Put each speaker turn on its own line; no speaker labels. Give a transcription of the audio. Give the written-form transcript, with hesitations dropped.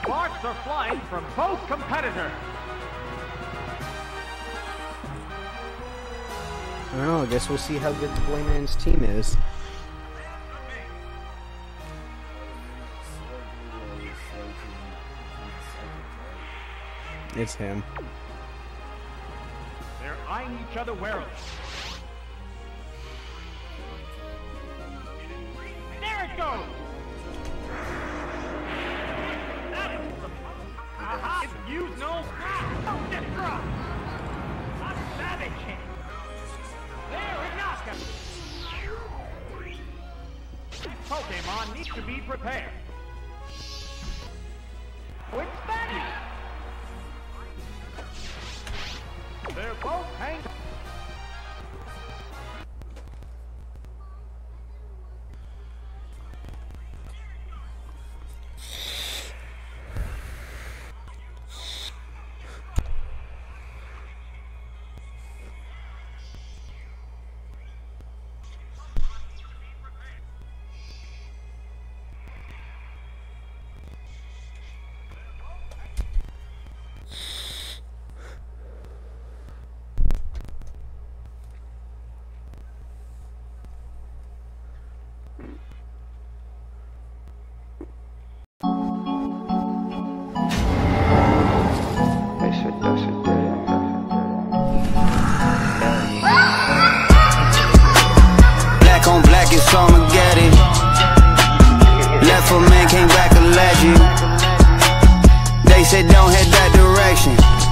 Sparks are flying from both competitors.
I don't know, I guess we'll see how good the Boyman's team is. It's him.
They're eyeing each other warily. There it goes! That is the... Aha! It's used no crap! Don't disrupt! A savage hit! There, a knockout! This Pokemon needs to be prepared. Quick Spanish! They're both hanging.
Black on black, it's Armageddon. Left a man, came back a legend. They said don't head that direction.